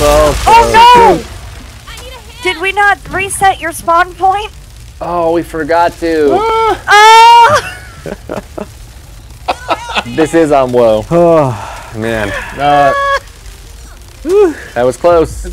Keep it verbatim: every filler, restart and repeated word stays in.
So Oh no! Did we not reset your spawn point? Oh, we forgot to. Oh! This is on Woe. Oh, man. Uh, that was close.